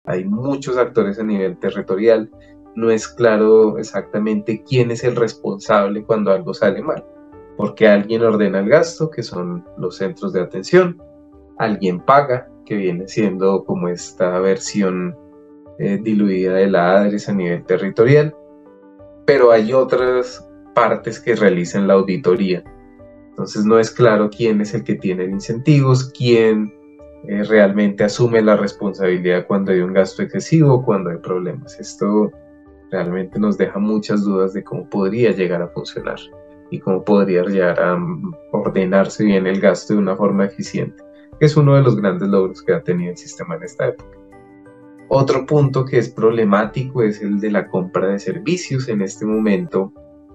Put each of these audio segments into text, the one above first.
hay muchos actores a nivel territorial, no es claro exactamente quién es el responsable cuando algo sale mal, porque alguien ordena el gasto, que son los centros de atención, alguien paga, que viene siendo como esta versión diluida de la ADRES a nivel territorial, pero hay otras partes que realizan la auditoría. Entonces no es claro quién es el que tiene incentivos, quién realmente asume la responsabilidad cuando hay un gasto excesivo, cuando hay problemas. Esto realmente nos deja muchas dudas de cómo podría llegar a funcionar y cómo podría llegar a ordenarse bien el gasto de una forma eficiente, que es uno de los grandes logros que ha tenido el sistema en esta época. Otro punto que es problemático es el de la compra de servicios. En este momento,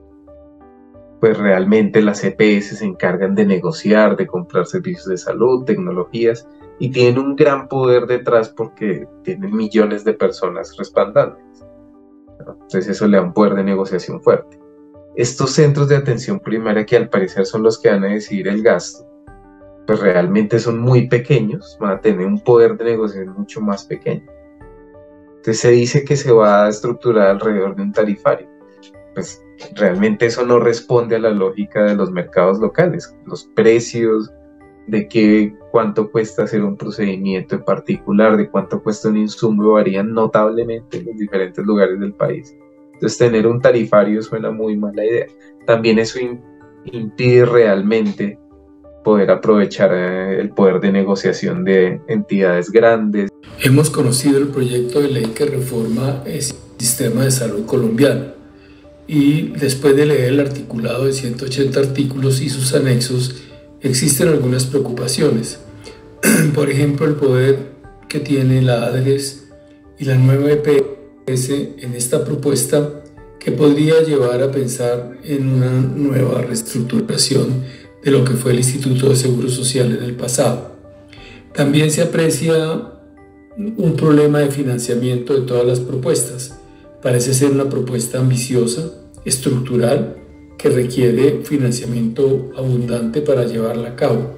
pues realmente las EPS se encargan de negociar, de comprar servicios de salud, tecnologías, y tienen un gran poder detrás porque tienen millones de personas respaldándoles. Entonces eso le da un poder de negociación fuerte. Estos centros de atención primaria, que al parecer son los que van a decidir el gasto, pues realmente son muy pequeños, van a tener un poder de negociación mucho más pequeño. Entonces se dice que se va a estructurar alrededor de un tarifario. Pues realmente eso no responde a la lógica de los mercados locales. Los precios, de cuánto cuesta hacer un procedimiento en particular, de cuánto cuesta un insumo, varían notablemente en los diferentes lugares del país. Entonces tener un tarifario suena muy mala idea. También eso impide realmente poder aprovechar el poder de negociación de entidades grandes. Hemos conocido el proyecto de ley que reforma el sistema de salud colombiano y después de leer el articulado de 180 artículos y sus anexos, existen algunas preocupaciones. Por ejemplo, el poder que tiene la ADRES y la nueva EPS en esta propuesta, que podría llevar a pensar en una nueva reestructuración de lo que fue el Instituto de Seguro Social en el pasado. También se aprecia un problema de financiamiento de todas las propuestas. Parece ser una propuesta ambiciosa, estructural, que requiere financiamiento abundante para llevarla a cabo.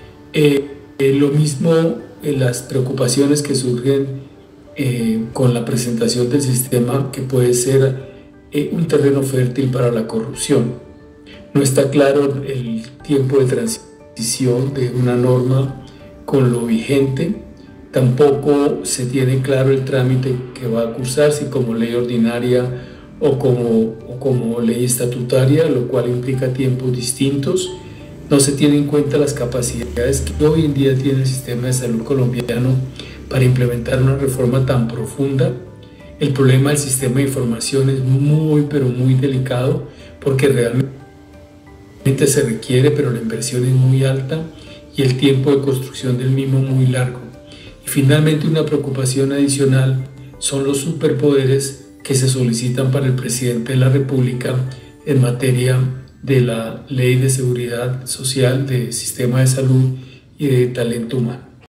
Lo mismo las preocupaciones que surgen con la presentación del sistema, que puede ser un terreno fértil para la corrupción. No está claro el tiempo de transición de una norma con lo vigente. Tampoco se tiene claro el trámite que va a cursar, si como ley ordinaria o como ley estatutaria, lo cual implica tiempos distintos. No se tienen en cuenta las capacidades que hoy en día tiene el sistema de salud colombiano para implementar una reforma tan profunda. El problema del sistema de información es muy, pero muy delicado, porque realmente se requiere, pero la inversión es muy alta y el tiempo de construcción del mismo muy largo. Y finalmente, una preocupación adicional son los superpoderes que se solicitan para el presidente de la República en materia de la Ley de Seguridad Social, de Sistema de Salud y de Talento Humano.